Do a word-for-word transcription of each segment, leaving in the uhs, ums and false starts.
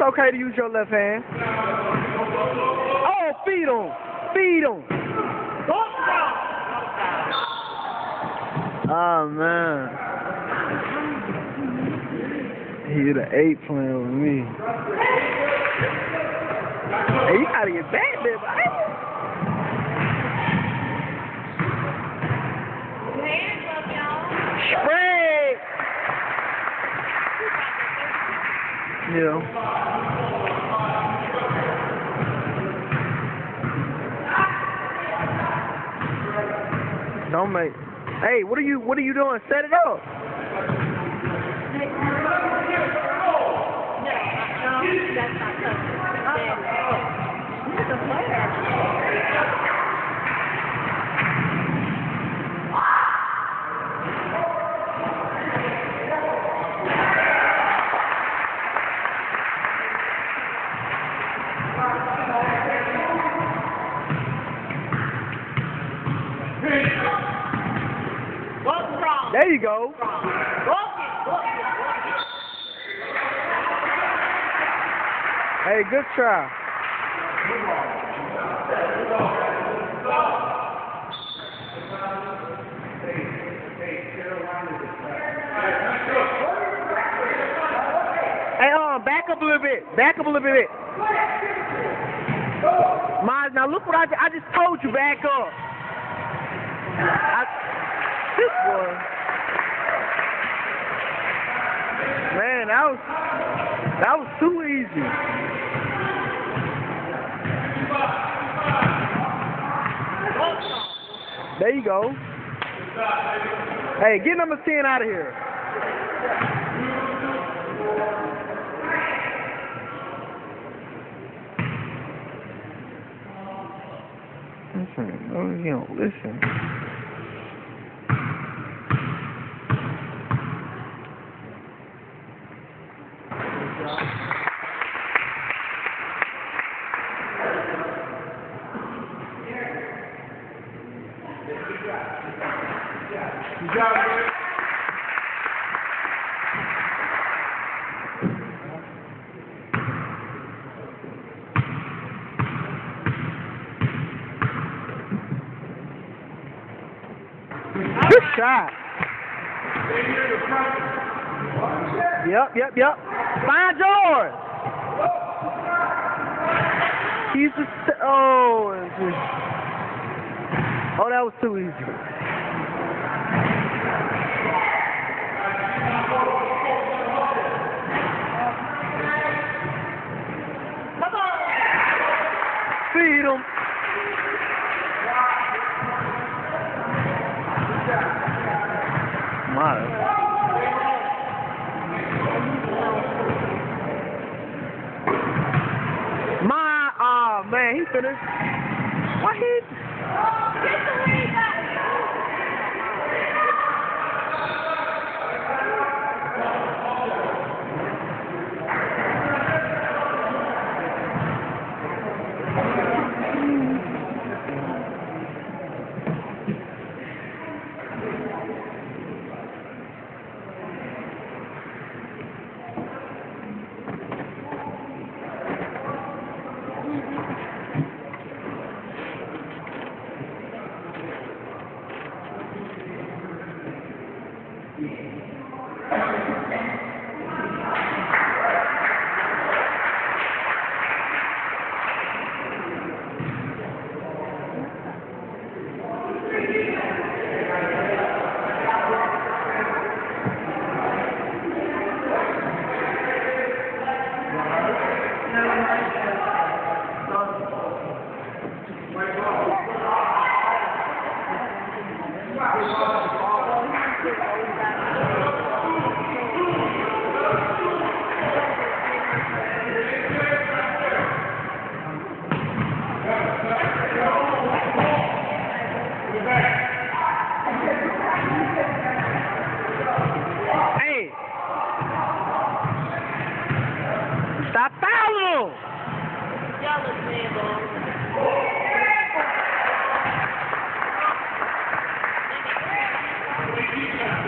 okay to use your left hand. Oh, feed him. Feed him. Oh, man. He the eight playing with me. Hey, you gotta get back there, boy. Spread. Yeah. Don't make. Hey, what are you? What are you doing? Set it up. There you go. Hey, good try. Hey, um, back up a little bit. Back up a little bit. Miles, now look what I, I just told you. Back up. I, this one. Man, that was that was too easy. There you go. Hey, get number ten out of here. Listen, no, you don't listen. Good job, man. Good shot. Yep, yep, yep. Find yours. He's just, oh, it's just, oh, that was too easy. Feed him. My. My, oh man, he finished. Why he? Hey! Stop fouling! Jealous, man,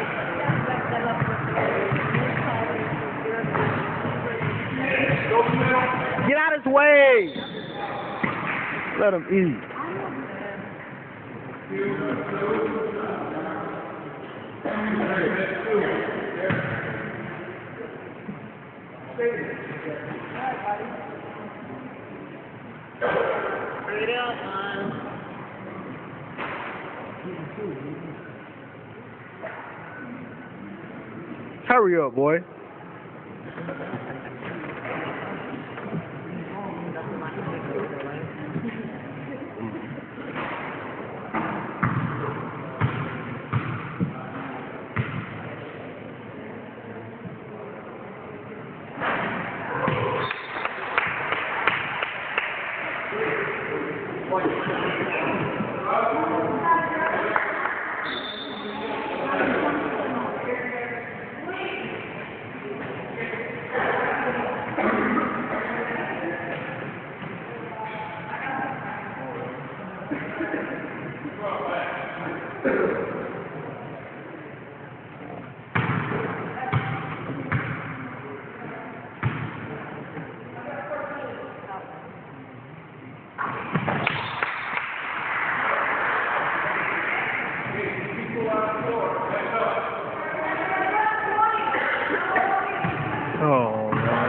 Go way. Let him eat. Bring it out, man. Hurry up, boy. Oh, man.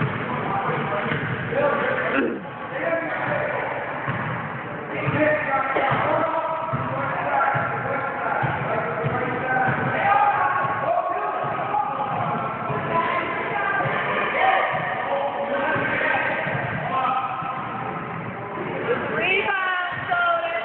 Rebound, Sodus.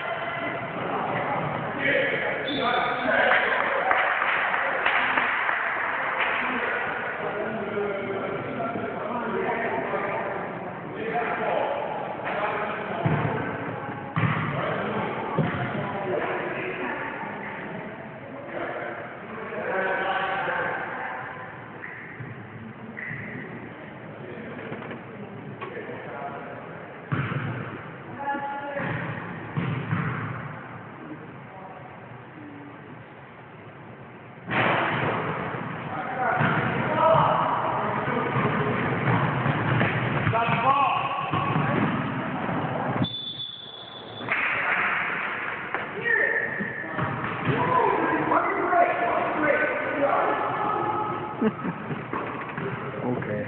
Okay.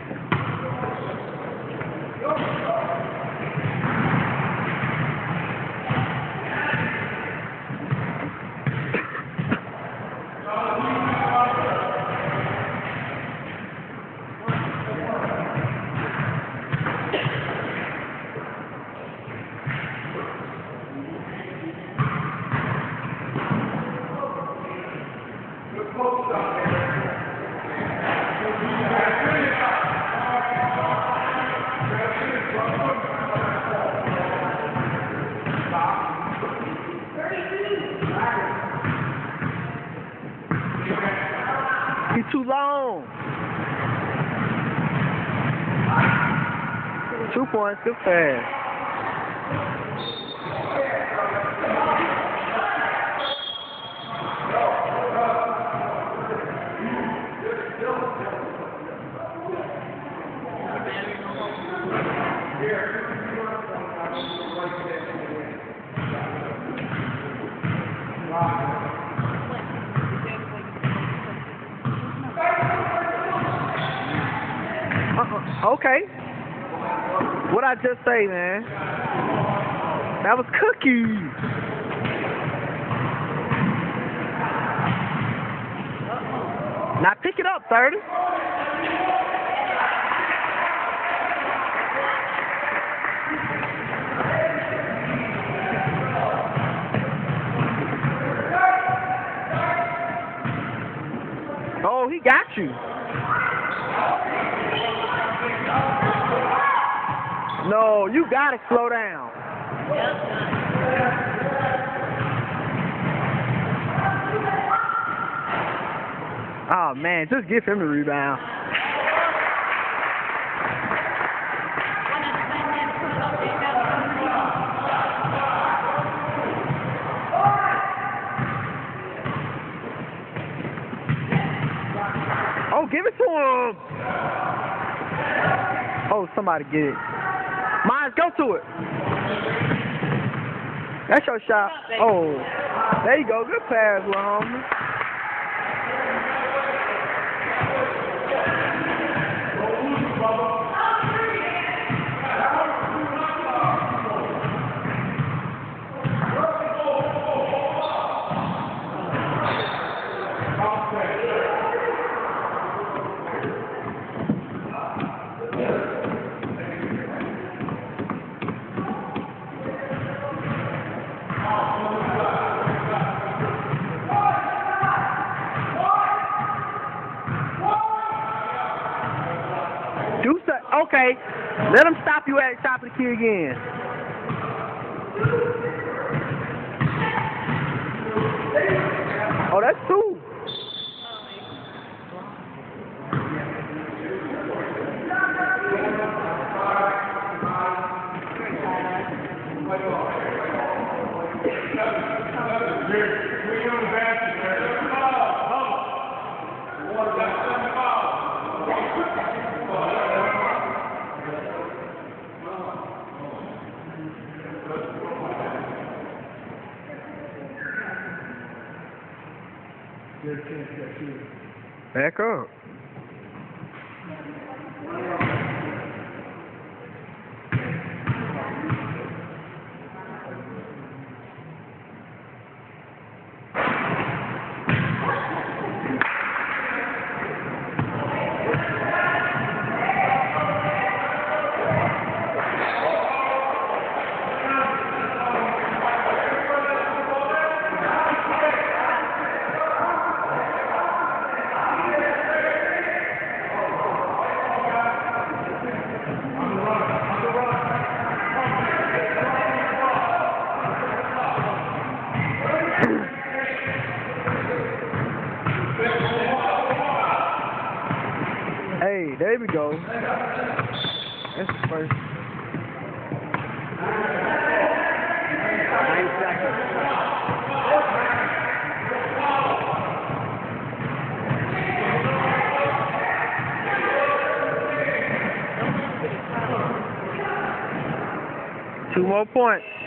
He's too long. Two points, good pass. Uh-uh. Okay. What I just say, man? That was cookies. Now pick it up, thirty. Oh, he got you. No, you gotta slow down. Oh man, just give him the rebound. Oh, give it to him. Oh, somebody get it. Miles, go to it. That's your shot. Oh, there you go. Good pass, little homie. Do so. Okay. Let him stop you at the top of the key again. Oh, that's two. Back up. Hey, there we go. That's the first. Nine seconds. Two more points.